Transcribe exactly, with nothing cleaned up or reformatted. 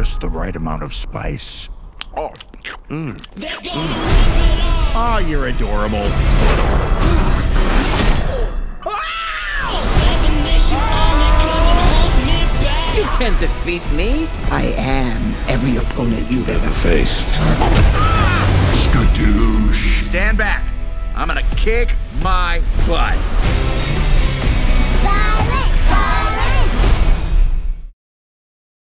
just the right amount of spice. Oh, mm. Oh, you're adorable. You can't defeat me. I am every opponent you've ever faced. Skadoosh. Stand back. I'm gonna kick my butt.